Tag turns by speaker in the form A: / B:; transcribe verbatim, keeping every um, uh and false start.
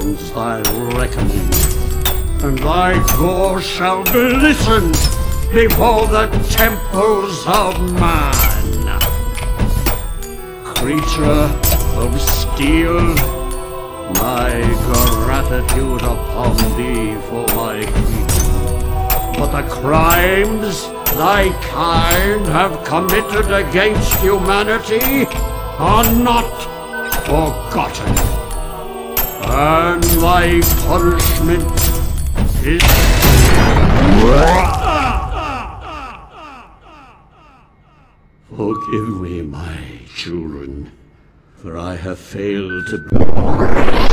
A: demands thy reckoning, and thy gore shall be listened before the temples of man. Creature of steel, my gratitude upon thee for my grief. But the crimes thy kind have committed against humanity are not forgotten, and thy punishment is... Forgive me, my children, for I have failed to...